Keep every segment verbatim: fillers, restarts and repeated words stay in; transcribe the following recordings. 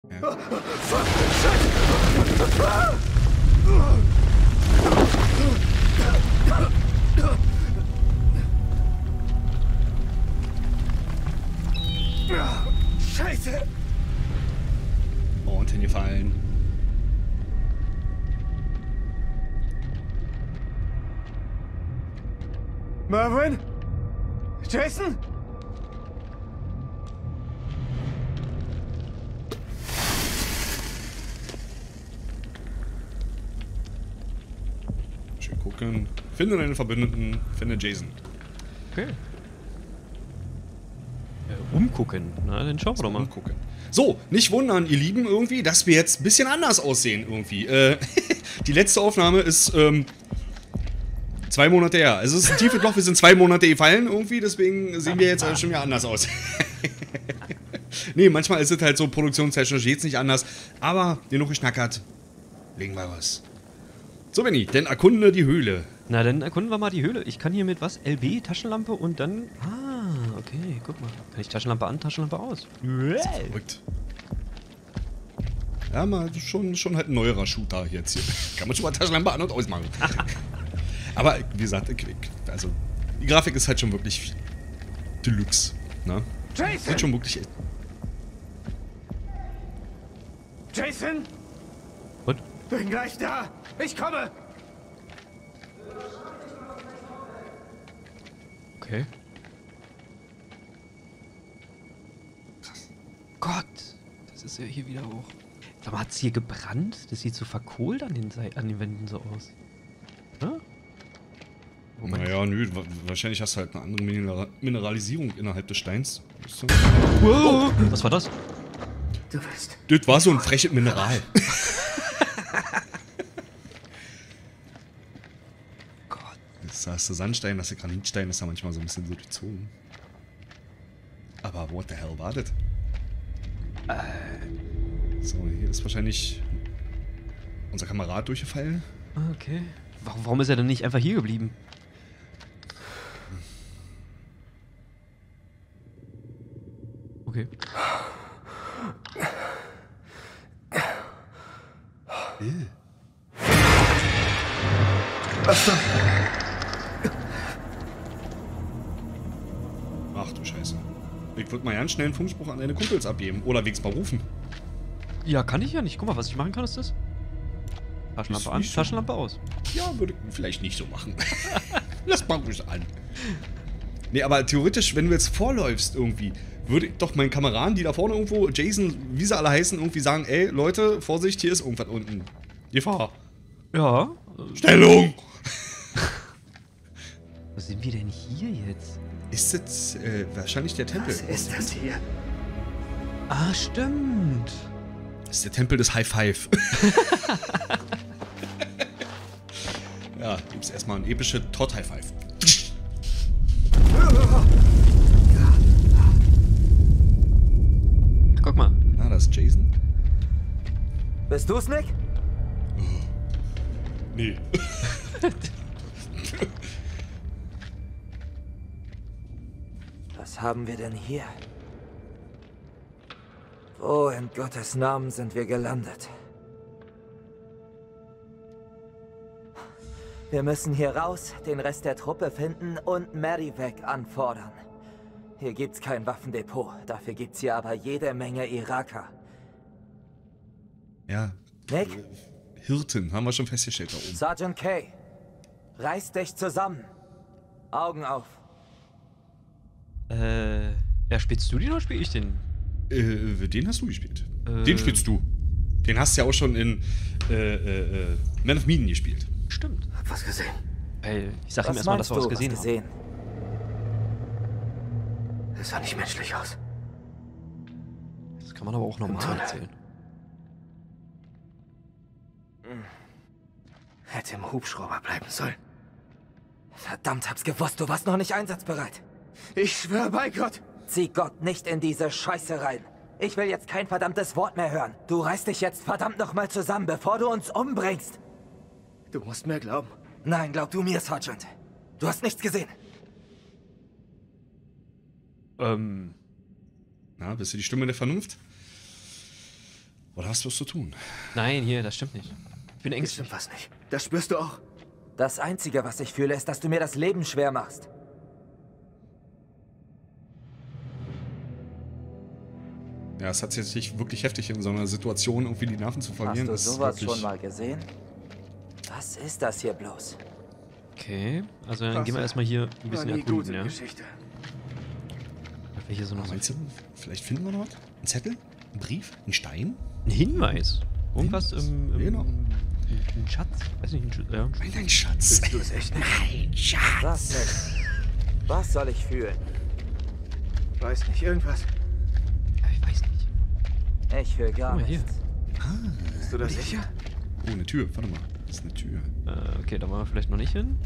Ja. Scheiße! Und hingefallen. Mervyn? Jason? Schön gucken. Finde deinen Verbündeten. Finde Jason. Okay. Äh, umgucken. Na, dann schauen wir doch mal. Umgucken. So, nicht wundern, ihr Lieben, irgendwie, dass wir jetzt ein bisschen anders aussehen, irgendwie. Äh, die letzte Aufnahme ist, ähm, zwei Monate her. Also es ist ein tiefes Loch, wir sind zwei Monate gefallen, irgendwie, deswegen sehen wir jetzt äh, schon wieder anders aus. Nee, manchmal ist es halt so, produktionstechnisch geht's nicht anders. Aber, genug geschnackert, legen wir was. So, Benni, dann erkunde die Höhle. Na, dann erkunden wir mal die Höhle. Ich kann hier mit was? L B, Taschenlampe und dann... Ah, okay, guck mal. Kann ich Taschenlampe an, Taschenlampe aus. Verrückt. Ja, mal schon, schon halt ein neuerer Shooter jetzt hier. Kann man schon mal Taschenlampe an- und ausmachen. Aber, wie gesagt, also, die Grafik ist halt schon wirklich Deluxe, ne? Jason! Sieht schon wirklich... Jason? Und? Bin gleich da! Ich komme! Okay. Gott, das ist ja hier wieder hoch. Sag mal, hat es hier gebrannt? Das sieht so verkohlt an den, Sei- an den Wänden so aus. Ja? Moment. Naja, nö, wa- wahrscheinlich hast du halt eine andere Minera Mineralisierung innerhalb des Steins. Weißt du? Wow. Was war das? Du wirst. Das war so ein freches Mineral. Gott. Das hast du Sandstein, das ist Granitstein, das ist ja manchmal so ein bisschen so durchzogen. Aber what the hell war das? So, hier ist wahrscheinlich unser Kamerad durchgefallen. Okay. Warum, warum ist er denn nicht einfach hier geblieben? Okay. Ach du Scheiße. Ich würde mal ganz schnell einen Funkspruch an deine Kumpels abgeben. Oder wegs mal rufen. Ja, kann ich ja nicht. Guck mal, was ich machen kann, ist das. Taschenlampe Ist an, nicht so. Taschenlampe aus. Ja, würde ich vielleicht nicht so machen. Lass mal ruhig an. Nee, aber theoretisch, wenn du jetzt vorläufst irgendwie, würde ich doch meinen Kameraden, die da vorne irgendwo, Jason, wie sie alle heißen, irgendwie sagen, ey, Leute, Vorsicht, hier ist irgendwas unten. Gefahr. Ja. Stellung! Wo sind wir denn hier jetzt? Ist das äh, wahrscheinlich der Tempel? Was ist das hier? Ah, stimmt. Das ist der Tempel des High Five. Ja, gibt's erstmal ein epische Todd High Five. Guck mal. Ah, das ist Jason? Bist du's, Nick? Nee. Was haben wir denn hier? Wo in Gottes Namen sind wir gelandet? Wir müssen hier raus, den Rest der Truppe finden und Medevac anfordern. Hier gibt's kein Waffendepot, dafür gibt's hier aber jede Menge Iraker. Ja. Nick? Hirten, haben wir schon festgestellt da oben. Sergeant Kay, reiß dich zusammen. Augen auf. Äh, ja, spielst du den oder spiel ich den? Äh, den hast du gespielt. Äh. Den spielst du. Den hast du ja auch schon in äh, äh, äh, Man of Medan gespielt. Stimmt. Hab was gesehen. Ey, ich sag ihm Was erstmal, dass meinst wir du, was gesehen was gesehen? Das sah nicht menschlich aus. haben. Das kann man aber auch normal Tunnel. erzählen. Hätte im Hubschrauber bleiben sollen. Verdammt, hab's gewusst, du warst noch nicht einsatzbereit. Ich schwör bei Gott. Zieh Gott nicht in diese Scheiße rein. Ich will jetzt kein verdammtes Wort mehr hören. Du reißt dich jetzt verdammt nochmal zusammen, bevor du uns umbringst. Du musst mir glauben. Nein, glaub du mir, Sergeant. Du hast nichts gesehen. Ähm, Na, bist du die Stimme der Vernunft? Oder was wirst du tun? Nein, hier, das stimmt nicht. Ich bin Hier ängstlich. stimmt was nicht. Das spürst du auch. Das Einzige, was ich fühle, ist, dass du mir das Leben schwer machst. Ja, es hat sich nicht wirklich heftig in so einer Situation irgendwie die Nerven zu verlieren. Hast du ist sowas wirklich- schon mal gesehen? Was ist das hier bloß? Okay, also dann Was? gehen wir erstmal hier ein War bisschen nie gut erkunden, in ja? Geschichte. Was wir hier so noch so Meinst du, vielleicht finden wir noch was? Ein Zettel? Ein Brief? Ein Stein? ein Hinweis. Irgendwas Hinweis. im, im, Genau. im, ein Schatz? Weiß nicht, ein Schatz. Ja, ein Schatz. Nein, ein Schatz. Bist du es echt nicht? Ein Schatz. Was denn? Was soll ich fühlen? Weiß nicht, irgendwas. Ja, ich weiß nicht. Ich fühle gar Guck mal hier. nichts. Bist du da sicher? Oh, eine Tür. Warte mal. Das ist eine Tür. Äh, okay, da wollen wir vielleicht noch nicht hin.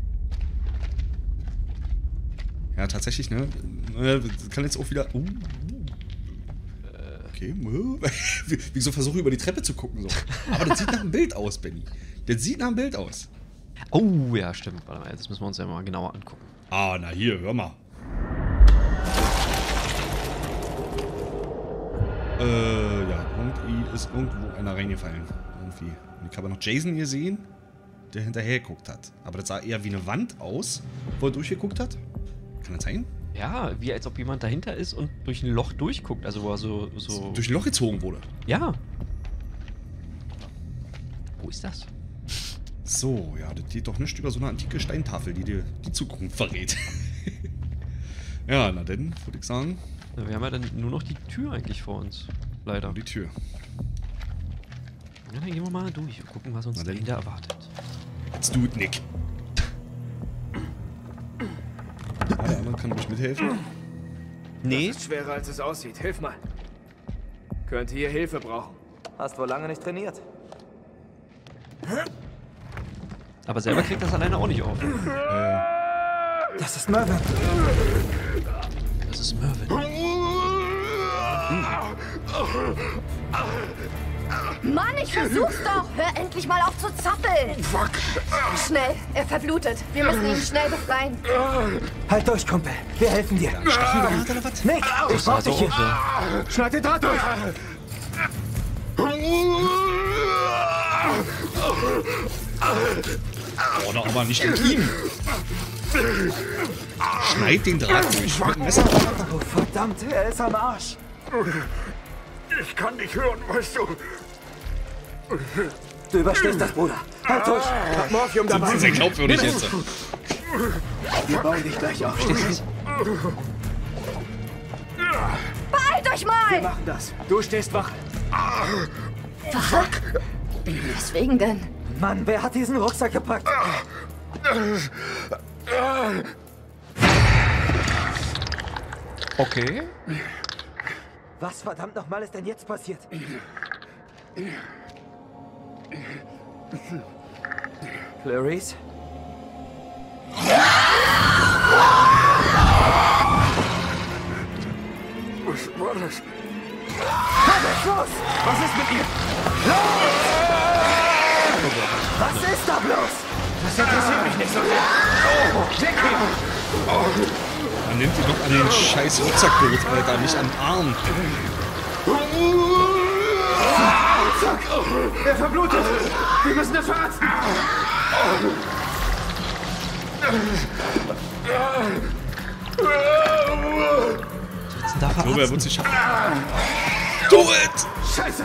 Ja, tatsächlich, ne? Äh, Kann jetzt auch wieder... Uh, uh. Okay. Wie- Wieso versuche ich über die Treppe zu gucken? So. Aber das sieht nach einem Bild aus, Benny. Das sieht nach einem Bild aus. Oh, ja, stimmt. Warte mal, jetzt müssen wir uns ja mal genauer angucken. Ah, na hier, hör mal. Äh, ja, irgendwie ist irgendwo einer reingefallen. Irgendwie. Und ich habe noch Jason hier sehen, der hinterher geguckt hat. Aber das sah eher wie eine Wand aus, wo er durchgeguckt hat. Kann das sein? Ja, wie als ob jemand dahinter ist und durch ein Loch durchguckt. Also wo er so... so Durch ein Loch gezogen wurde. ja. Wo ist das? So, ja, das geht doch nicht über so eine antike Steintafel, die dir die Zukunft verrät. Ja, na denn, würde ich sagen, Na, wir haben ja dann nur noch die Tür eigentlich vor uns. Leider. die Tür. Ja, dann gehen wir mal durch und gucken, was uns Na denn. dahinter erwartet. Let's do it, Nick. Ah, der andere kann ruhig mithelfen. Nee. Das ist schwerer, als es aussieht. Hilf mal. Könnte hier Hilfe brauchen. Hast wohl lange nicht trainiert. Aber selber kriegt das alleine auch nicht auf. Das ist Mervyn. Das ist Mervyn. Mann, ich versuch's doch! Hör endlich mal auf zu zappeln! Fuck! Schnell, er verblutet. Wir müssen ihn schnell befreien. Halt durch, Kumpel. Wir helfen dir. Stacheldraht oder was? Nick, ich sah brauch so dich hier. aus, ja. Schneid den Draht durch! Oh, na, aber nicht an ihm. Schneid den Draht durch. Mit dem Messer. Oh, verdammt, er ist am Arsch. Ich kann dich hören, weißt du. Du überstehst das, Bruder. Halt durch. Hab Morphium dabei. Das ist sehr glaubwürdig jetzt. Wir bauen dich gleich auf. Beeilt euch Wir mal! machen das. Du stehst wach. Fuck! Weswegen denn? Mann, wer hat diesen Rucksack gepackt? Okay. Was verdammt nochmal ist denn jetzt passiert? Clarice? Was war das? Los! Was ist mit ihr? Was ist da bloß? Das interessiert mich nicht so sehr. Oh, weg hier! Man nimmt ihn doch an den scheiß Rucksackgurt, Alter, nicht an den Arm. Zack! Er verblutet! Wir müssen das verarzten! Was ist denn da Ich glaube, er verarzten? wird sich schaffen. Do it! Scheiße!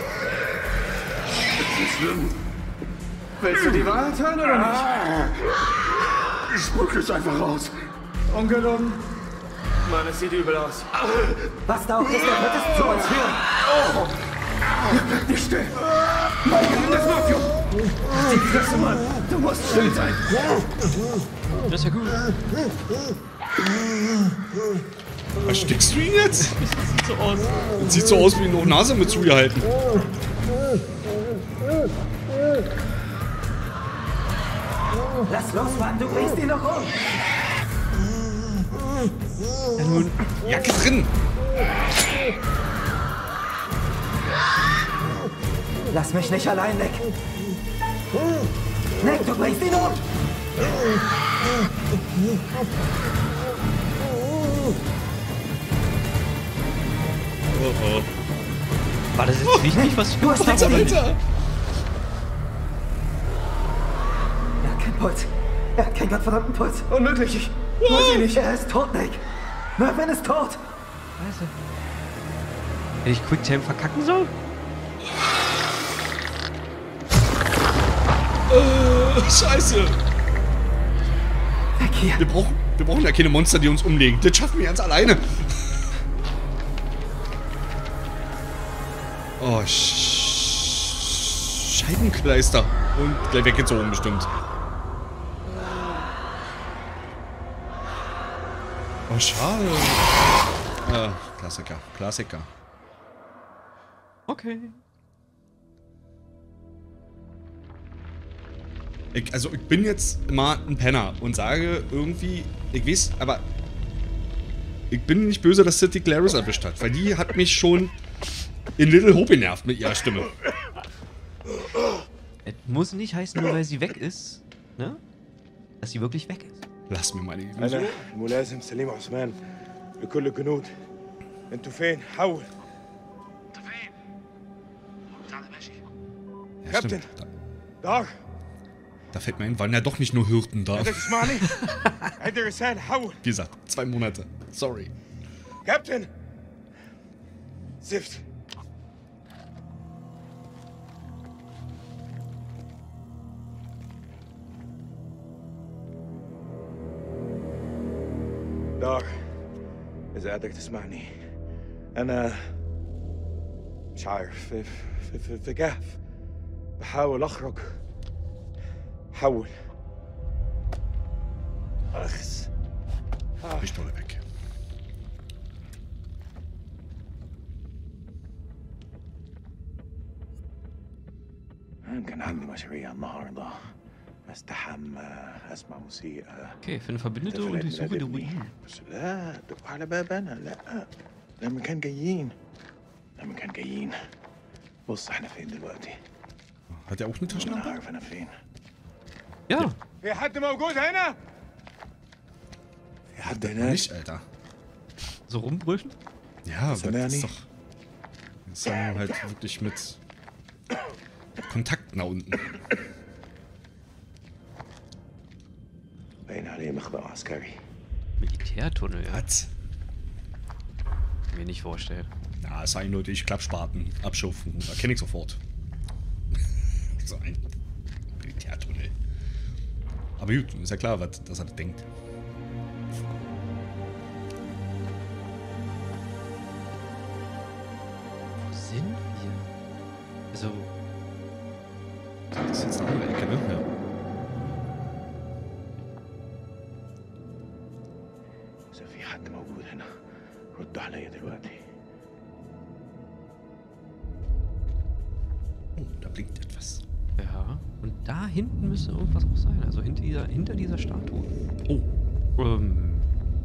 Schlimm. Willst du die Wahrheit hören oder nicht? Spuck es einfach raus. Ungelogen. Mann, es sieht übel aus. Was da auch ist, er wird es zu uns führen. Bleib nicht still. Das Morphium. Die Fresse, Mann. Du musst still sein. Das ist ja gut. Erstickst du ihn jetzt? Sieht so aus. Das sieht so aus wie eine Nase mit zugehalten. Lass los, Mann, du bringst ihn noch um. Ja, nun. Jacke drin. Lass mich nicht allein, Nick. Nick, du bringst ihn um. Oh oh. War das jetzt wichtig, was ich gemacht habe, oder nicht? Alter! Er hat keinen Puls. Er hat keinen gottverdammten Puls. Unmöglich. Ich weiß ihn nicht. Er ist tot, Nick. Mervyn ist tot. Scheiße. Hätte ich Quicktime verkacken sollen? Äh, Scheiße! Weg hier. Wir brauchen, wir brauchen ja keine Monster, die uns umlegen. Das schaffen wir ganz alleine. Oh, Sch Scheibenkleister. Und gleich weggezogen bestimmt. Oh, schade. Ah, Klassiker, Klassiker. Okay. Ich, also ich bin jetzt mal ein Penner und sage irgendwie, ich weiß, aber ich bin nicht böse, dass City Glarus erwischt hat, weil die hat mich schon in Little Hope genervt mit ihrer Stimme. Es muss nicht heißen, nur weil sie weg ist, ne? Dass sie wirklich weg ist. Lass mir meine أنا Illusion. الملازم سليم عثمان لكل الجنود. انتوا فين؟ حول. Ja, Captain. stimmt. Da, دار da fällt mir ein, waren ja doch nicht nur Hirten da. قادر تسمعني؟ عندي رسالة حول. Wie gesagt, zwei Monate. Sorry. كابتن زفت. دار إذا قادر تسمعني أنا مش عارف في في في, في كهف بحاول أخرج حول أخس Pistolle weg. كان عندي مشاريع النهارده استحمى اسمع موسيقى Okay, finde Verbündete und ich suche die Ruinen. بس لا دقوا على بابنا لا لما كان جايين لما كان جايين بص احنا فين دلوقتي Hat er auch eine انا Taschenlampe? عارف انا فين Ja, في حد موجود هنا في حد هناك Nicht, Alter. so rumbrüchen. Ja, aber er das ist nicht? doch... Das ist dann halt wirklich mit Kontakt nach unten. باين عليه مخبأ عسكري Militärtunnel, ja. Was? Mir nicht vorstellen. Ja, ist eindeutig Klappspaten, Abschürfen, erkenne ich sofort. So ein Militärtunnel. Aber gut, ist ja klar, was das er denkt. Wo sind wir? Also, Das ist jetzt eine andere Ecke, ne? Ja. إذا في حد موجود هنا ردوا عليا دلوقتي Oh, da blinkt etwas. ja. Und da hinten müsste irgendwas auch sein. Also hinter dieser, hinter dieser Statue. Oh, Ähm,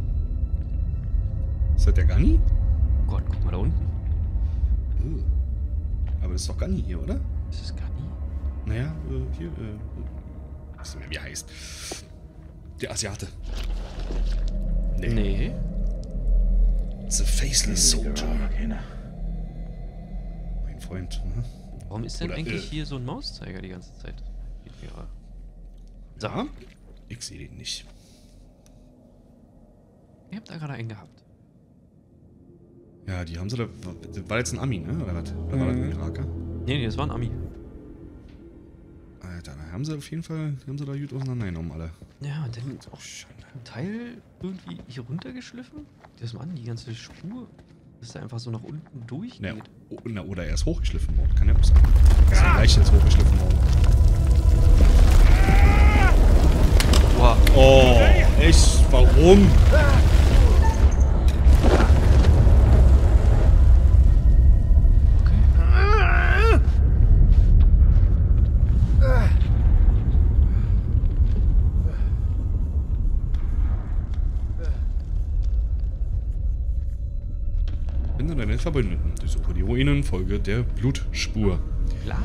ist das der Gani? oh Gott, guck mal da unten. Oh. Aber das ist doch Gani hier, oder? Ist das Gani? Naja, äh, hier, äh, ich weiß nicht mehr, wie er heißt. Der Asiate. Nee. The Faceless Soldier. هنا Mein Freund, ne? Warum ist denn Oder, eigentlich äh, hier so ein Mauszeiger die ganze Zeit? Ja. Ja, ich sehe den nicht. Ihr habt da gerade einen gehabt. Ja, die haben sie da. Das war jetzt ein Ami, ne? Oder was? Oder war das ein Iraker? Nee, nee, das war ein Ami. Alter, da haben sie auf jeden Fall. Die haben sie da gut auseinandergenommen, alle. Ja, und dann Oh, Schande. ein Teil irgendwie hier runtergeschliffen. Das Mann, die ganze Spur, dass da einfach so nach unten durchgeht. Na, o- na, oder er ist hochgeschliffen worden. Kann ja auch sein. Ist ja gleich jetzt hochgeschliffen worden. Boah. Oh, echt? Warum? Finde deine Verbündeten. Durchsuche die Ruinen, folge der Blutspur. Klar.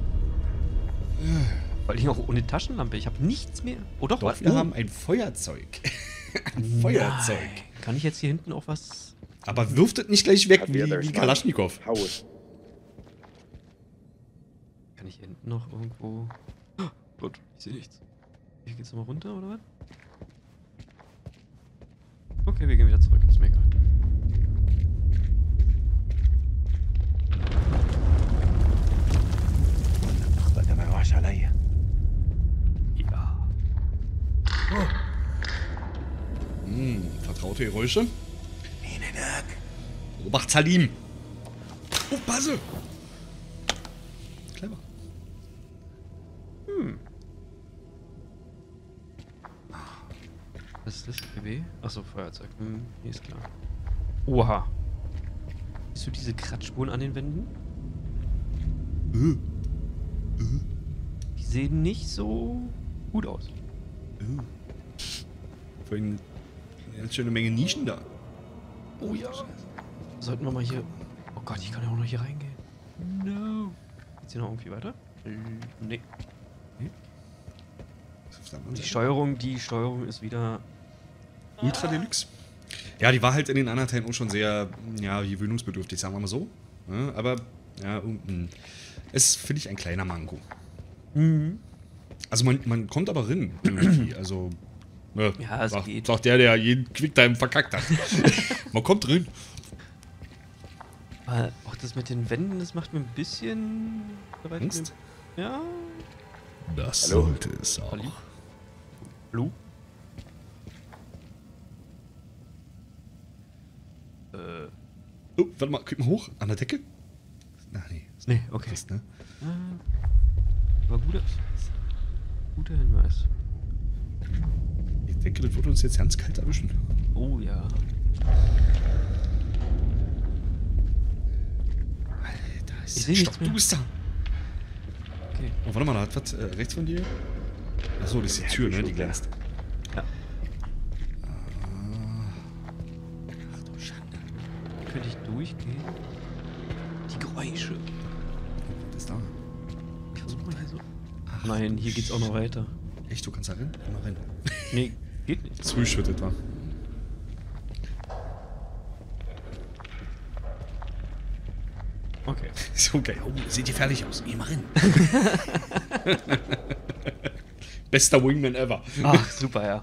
Vor allem auch ohne Taschenlampe. Ich habe nichts mehr. Oh doch, Doch, warte. wir oh. haben ein Feuerzeug. ein Feuerzeug. Nein. Kann ich jetzt hier hinten auch was... Aber wirft es nicht gleich weg حد wie, يقدر wie يسمعني؟ Kalaschnikow. حول nicht hier hinten noch irgendwo... Oh Gott, ich sehe nichts. Hier geht's nochmal runter, oder was? Okay, wir gehen wieder zurück. Ist mir egal. Ja. Hm, vertraute Geräusche. Obacht Salim. Oh, Basse. Clever. Hm. Was ist das? B B? Achso, Feuerzeug. Hm, hier ist klar. Oha. Siehst du diese Kratzspuren an den Wänden? Äh. Äh. Die sehen nicht so gut aus. Äh. Vorhin eine schöne Menge Nischen da. Oh ja. Sollten wir mal hier... Oh Gott, ich kann ja auch noch hier reingehen. No. Geht's hier noch irgendwie weiter? Äh, nee. nee. Die Steuerung, die Steuerung ist wieder... Ultra Deluxe. Ja, die war halt in den anderen Teilen auch schon sehr, ja, gewöhnungsbedürftig, sagen wir mal so. Ja, aber, ja, es finde ich ein kleiner Manko. Mhm. Also man, man kommt aber rein, irgendwie. Also, ja, ja es sagt, geht. sagt der, der jeden Quicktime verkackt hat. Man kommt drin. Aber auch das mit den Wänden, das macht mir ein bisschen... Angst? Ja. Das Hallo? sollte es auch. Hallo? Hallo? Äh. Oh, warte mal, guck mal hoch. An der Decke? Ach nee. Nee, okay. Fest, ne? Ah, aber guter, guter Hinweis. Ich denke, das wird uns jetzt ganz kalt erwischen. Oh ja. Alter, ist Ich seh nichts Stopp, mehr. du bist da. Okay. Oh, warte mal, da hat was äh, rechts von dir. Achso, das ist die Tür, ne? Die glänzt. Ja. Ach du Schande. Könnte ich durchgehen? Die Geräusche. Was ist da? Ich versuche mal hier so. Ach, nein, hier geht's auch noch weiter. Echt, du kannst da rein? Mal rein. Nee, geht nicht. Zugeschüttet war. Okay. So geil. Oh, sieht die fertig aus. Geh mal rein. Bester Wingman ever. Ach, super, ja.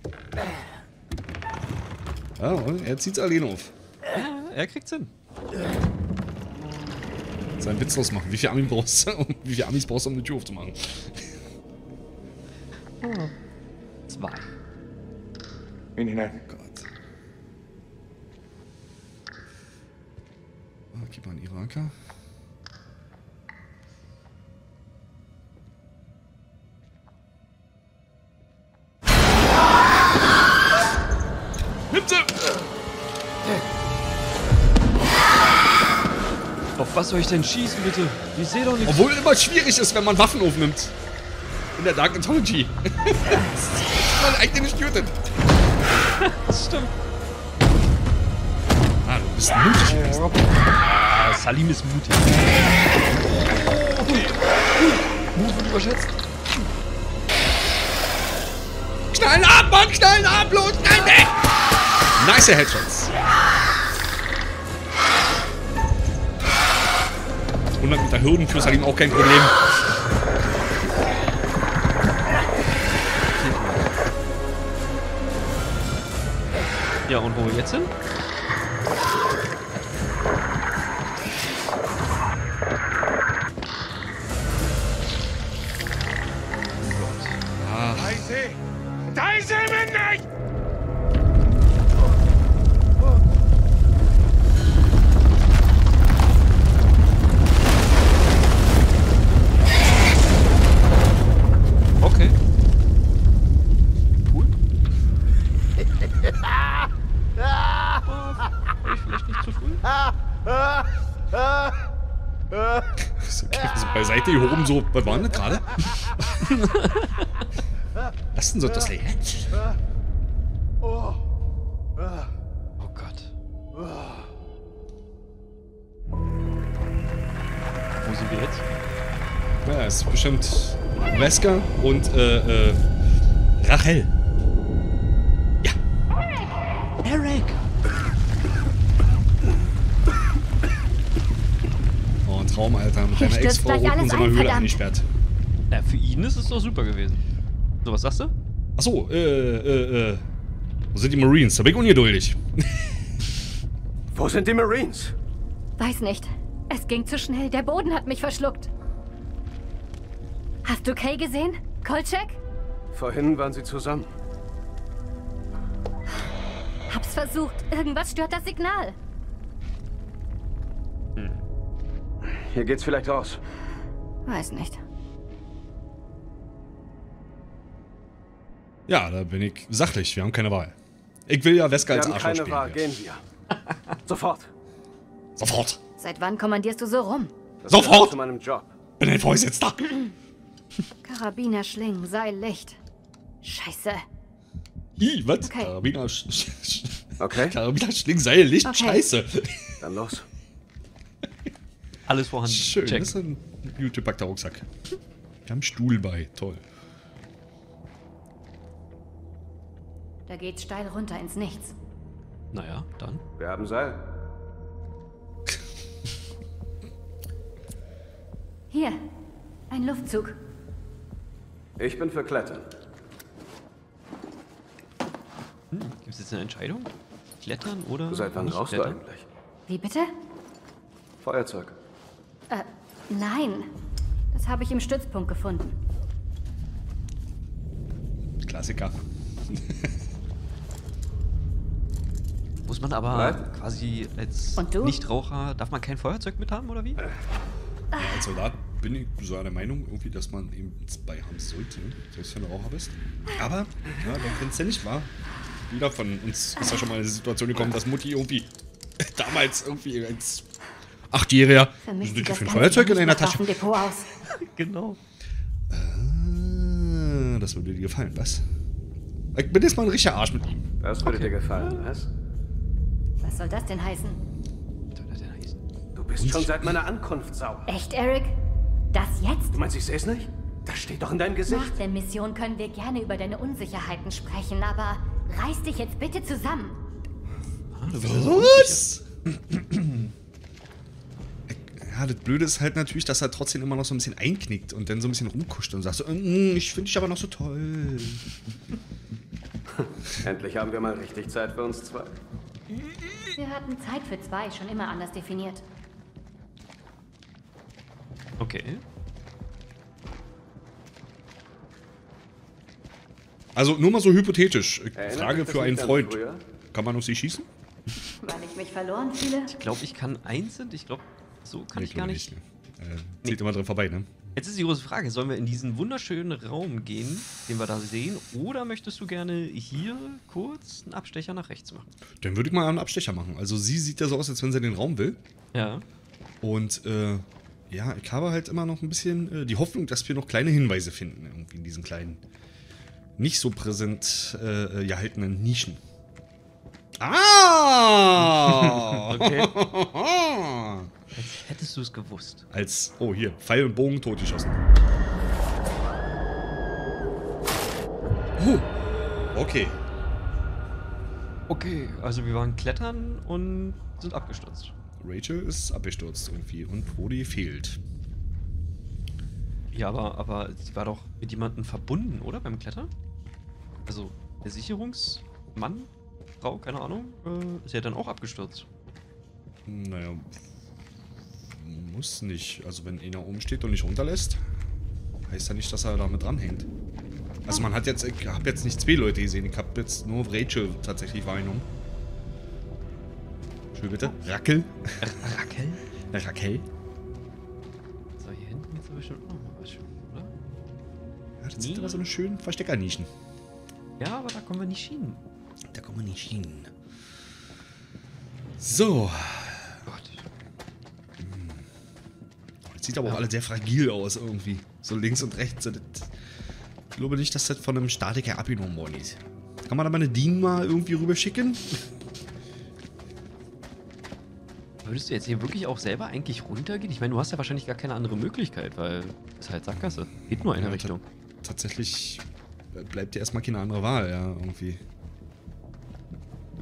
Ja, und er zieht's alleine auf. Ja, er kriegt's hin. Seinen Witz losmachen. Wie viel Amis brauchst du, um, wie viel Amis brauchst du, um eine Tür aufzumachen? Oh. Zwei. In hinein. Oh Gott. Oh, gib mal einen Iraker. Nimm sie! Auf was soll ich denn schießen, bitte? Ich sehe doch nichts. Obwohl es immer schwierig ist, wenn man Waffen aufnimmt. In der Dark Anthology. Das ist man eigentlich nicht tötet. Das stimmt. Ah, du bist mutig gewesen. Ah, Salim ist mutig. Move überschätzt. Knallen ab, Mann! Knallen ab! Los! Nein, weg! Nice Headshots. hundert Meter Hürden für Salim auch kein Problem. Ja, und wo wir jetzt hin? Ah, Da ist er nicht! Okay. Cool. War ich vielleicht nicht zu früh? so, so beiseite gehoben, so. Was war denn das gerade? Lass denn so das Leben. Oh Gott. Wo sind wir jetzt? Ja, es ist bestimmt Wesker und äh, äh, Rachel. Ja. Eric! Und Traum, Alter. Mit Hier deiner stürzt Ex-Frau gleich unten in alles so einer ein, Höhle verdammt. eingesperrt. Ja, für ihn ist es doch super gewesen. So, was sagst du? Achso, äh, äh, äh. Wo sind die Marines? Da bin ich ungeduldig. Wo sind die Marines? Weiß nicht. Es ging zu schnell. Der Boden hat mich verschluckt. Hast du Kay gesehen? Kolchak? Vorhin waren sie zusammen. Hab's versucht. Irgendwas stört das Signal. Hier geht's vielleicht raus. Weiß nicht. Ja, da bin ich sachlich. Wir haben keine Wahl. Ich will ja Wesker Wir als haben Arschloch keine spielen. Wahl. hier. Gehen wir. Sofort. Sofort. Seit wann kommandierst du so rum? Das Sofort! gehört zu meinem Job. Bin ein Vorgesetzter. Karabiner, Schlingen, Seil, Licht. Scheiße. Hi, was? Okay. Karabiner, Sch Sch Sch Okay, Karabiner, Schlingseil, Licht, Okay. Scheiße. dann los. Alles vorhanden. Schön, Check. das ist ein gut gepackter Rucksack. Wir haben Stuhl bei, toll. Da geht's steil runter ins Nichts. Naja, dann. Wir haben Seil. Hier, ein Luftzug. Ich bin für Klettern. Hm, gibt es jetzt eine Entscheidung? Klettern oder Seit wann nicht rauchst du klettern? eigentlich? Wie bitte? Feuerzeug. Äh, nein. Das habe ich im Stützpunkt gefunden. Klassiker. Muss man aber Bereit? quasi als Und du? Nichtraucher, darf man kein Feuerzeug mit haben oder wie? Ja, als Soldat bin ich so der Meinung, irgendwie, dass man eben bei haben sollte, selbst wenn du Raucher bist. Aber, ja, wer kennt's denn nicht, wahr? Jeder von uns ist ja schon mal in die Situation gekommen, dass Mutti irgendwie damals irgendwie als Achtjähriger Für mich so sieht das für ein Ganze Feuerzeug in nicht einer nach Tasche. Waffendepot aus. Genau. Ah, das würde dir gefallen, was? Ich bin jetzt mal ein richtiger Arsch mit ihm. Das würde dir gefallen, was? Was soll das denn heißen? Was soll das denn heißen? Du bist schon seit meiner Ankunft sauer. Echt, Eric? Das jetzt? Du meinst, ich seh's nicht? Das steht doch in deinem Gesicht. Nach der Mission können wir gerne über deine Unsicherheiten sprechen, aber reiß dich jetzt bitte zusammen. Ah, du bist ja so unsicher. Ja, das Blöde ist halt natürlich, dass er trotzdem immer noch so ein bisschen einknickt und dann so ein bisschen rumkuscht und sagt so, "Mm, ich finde dich aber noch so toll." Endlich haben wir mal richtig Zeit für uns zwei. Wir hatten Zeit für zwei, schon immer anders definiert. Okay. Also nur mal so hypothetisch. Erinnert Frage dich das für einen nicht an Freund. früher? Kann man auf sie schießen? Weil ich mich verloren fühle? Ich glaube, ich kann eins sind. Ich glaube, so kann Nee, ich gar glaub nicht. Äh, zieht immer dran vorbei, ne? Jetzt ist die große Frage, sollen wir in diesen wunderschönen Raum gehen, den wir da sehen, oder möchtest du gerne hier kurz einen Abstecher nach rechts machen? Dann würde ich mal einen Abstecher machen. Also sie sieht ja so aus, als wenn sie in den Raum will. Ja. Und äh, ja, ich habe halt immer noch ein bisschen äh, die Hoffnung, dass wir noch kleine Hinweise finden, irgendwie in diesen kleinen, nicht so präsent äh, gehaltenen Nischen. Ah! Okay. Als hättest du es gewusst. Als, oh hier, Pfeil und Bogen totgeschossen. Oh, okay. Okay, also wir waren klettern und sind abgestürzt. Rachel ist abgestürzt irgendwie und Brody fehlt. Ja, aber, aber sie war doch mit jemandem verbunden, oder? Beim Klettern? Also, der Sicherungsmann, Frau, keine Ahnung, äh, ist ja dann auch abgestürzt. Naja, muss nicht. Also wenn einer oben steht und nicht runterlässt, heißt ja nicht, dass er damit dranhängt. Also man hat jetzt, ich habe jetzt nicht zwei Leute gesehen, ich habe jetzt nur Rachel tatsächlich wahrgenommen. Schön bitte. Rackel. Rackel? Rackel. So, hier hinten geht's aber bestimmt auch noch mal was schön, oder? Ja, das sind aber so eine schönen Versteckernischen. Ja, aber da kommen wir nicht hin. Da kommen wir nicht hin. So. Gott. Jetzt sieht aber auch alles sehr fragil aus irgendwie. So links und rechts. Ich glaube nicht, dass das von einem Statiker abgenommen worden ist. Kann man da mal eine D I N mal irgendwie rüber schicken? Würdest du jetzt hier wirklich auch selber eigentlich runtergehen? Ich meine, du hast ja wahrscheinlich gar keine andere Möglichkeit, weil es ist halt Sackgasse. Geht nur in eine Ja, Richtung. ta- Tatsächlich bleibt dir erstmal keine andere Wahl, ja, irgendwie.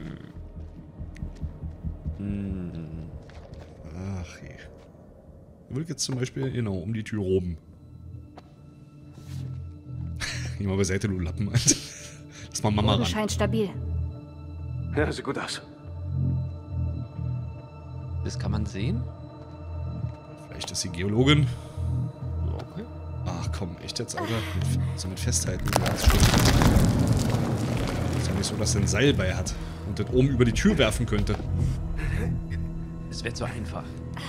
Hm. Ach je. würde ich jetzt zum Beispiel, genau, um die Tür rum. Geh mal beiseite, du Lappen, Alter. Lass mal Mama ran. Scheint stabil. Ja, sieht gut aus. Das kann man sehen? Vielleicht ist sie Geologin. Okay. Ach komm, echt jetzt, Alter? Mit, so mit festhalten. Das ist ja nicht so, dass er ein Seil bei hat und das oben über die Tür werfen könnte. Es wäre zu einfach.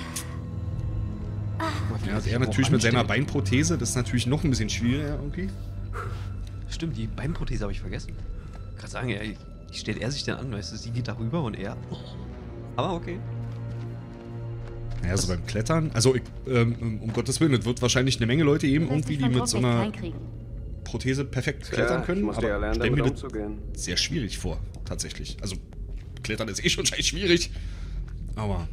Ja, er natürlich mit seiner Beinprothese, das ist natürlich noch ein bisschen schwieriger irgendwie. Stimmt, die Beinprothese habe ich vergessen. Ich kann sagen, ey, wie stellt er sich denn an? Weißt du, sie geht darüber und er. Aber okay. Naja, so beim Klettern, also ich, ähm, um Gottes Willen, es wird wahrscheinlich eine Menge Leute geben, irgendwie, die mit so einer Prothese perfekt klettern Ja, können, ich muss dir ja aber lernen, stell mir damit das umzugehen. sehr schwierig vor, tatsächlich. Also, Klettern ist eh schon scheiß schwierig, aber...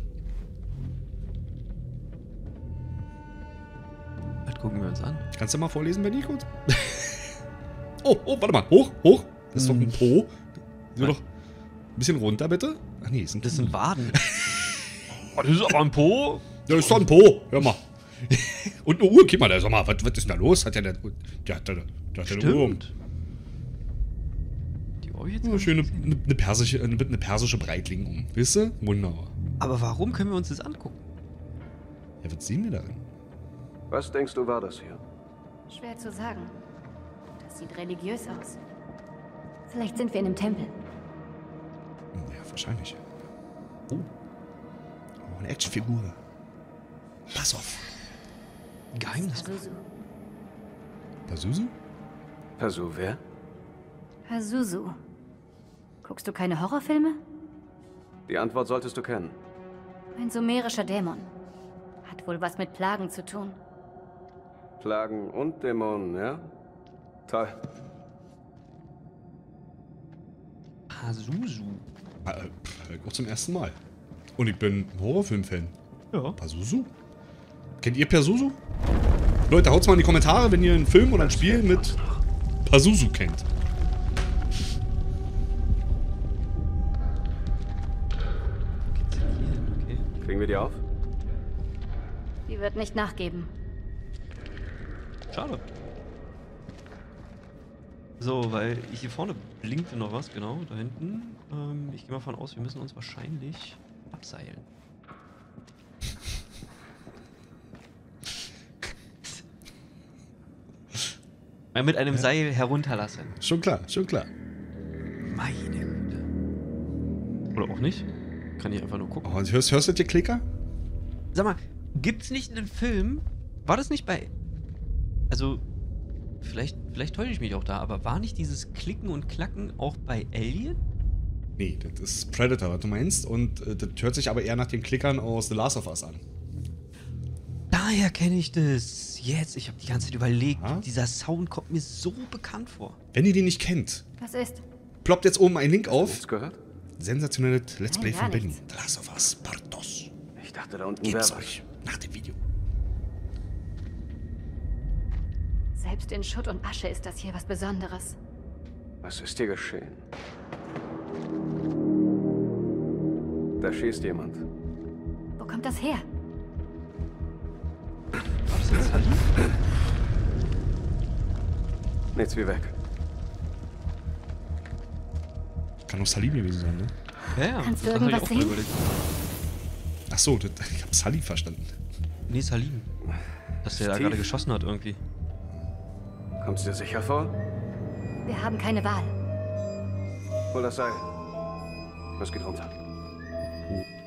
Das gucken wir uns an. Kannst du mal vorlesen, Benny, kurz? Oh, oh, warte mal, hoch, hoch. Das ist doch ein Po. Sieh doch ein bisschen runter, bitte. Ach nee, ist ein Das sind Waden. Oh, das ist aber ein Po. Das ist doch ein Po, hör mal. Und eine Uhr, guck mal, da, sag mal, was, was ist denn da los? Hat der, der, der, der, der hat eine Uhr. Stimmt. Die habe ich jetzt Ja, gar schön nicht eine, gesehen. eine, persische, eine, eine persische Breitling um. Wisst ihr? Wunderbar. Aber warum können wir uns das angucken? Ja, was sehen wir darin? Was denkst du, war das hier? Schwer zu sagen. Das sieht religiös aus. Vielleicht sind wir in einem Tempel. Hm, ja, wahrscheinlich. Oh. Oh, eine Actionfigur. Pass auf. Geheimnis. Pazuzu. Pazuzu? Pazu, wer? Pazuzu. Guckst du keine Horrorfilme? Die Antwort solltest du kennen. Ein sumerischer Dämon. Hat wohl was mit Plagen zu tun. Plagen und Dämonen, ja? Toll. Pazuzu. Ah, äh, pff, auch zum ersten Mal. Und ich bin Horrorfilm-Fan. Ja. Pazuzu? Kennt ihr Pazuzu? Leute, haut's mal in die Kommentare, wenn ihr einen Film oder ein Spiel mit Pazuzu kennt. Geht's denn hier hin? Okay. Kriegen wir die auf? Die wird nicht nachgeben. Schade. So, weil hier vorne blinkte noch was, genau, da hinten. Ähm, ich gehe mal von aus, wir müssen uns wahrscheinlich abseilen. Mal mit einem Seil herunterlassen. Schon klar, schon klar. Meine Güte. Oder auch nicht. Kann ich einfach nur gucken. Oh, und hörst, hörst du die Klicker? Sag mal, gibt's nicht einen Film? War das nicht bei... Also, vielleicht, vielleicht täusche ich mich auch da, aber war nicht dieses Klicken und Klacken auch bei Alien? Nee, das ist Predator, was du meinst. Und äh, das hört sich aber eher nach den Klickern aus The Last of Us an. Daher kenne ich das. Jetzt, ich habe die ganze Zeit überlegt, Ah? dieser Sound kommt mir so bekannt vor. Wenn ihr den nicht kennt, Was ist? ploppt jetzt oben ein Link auf. Nichts gehört? Sensationelles Let's Play Nein, von gar Benny. nichts. The Last of Us Part dos. Ich dachte, da unten wäre Gebt's was. euch nach dem Video. Selbst in Schutt und Asche ist das hier was Besonderes. Was ist hier geschehen? Da schießt jemand. Wo kommt das her? War das jetzt halt? Nichts wie weg. Kann doch Salim gewesen sein, ne? Ja, ja. Kannst du das hab ich irgendwas auch mal sehen? überlegt. Ach so, das, ich hab Sully verstanden. Nee, Salim. Dass der da Steve? gerade geschossen hat irgendwie. Kommst du dir sicher vor? Wir haben keine Wahl. Hol das Seil. Es geht runter. Oh.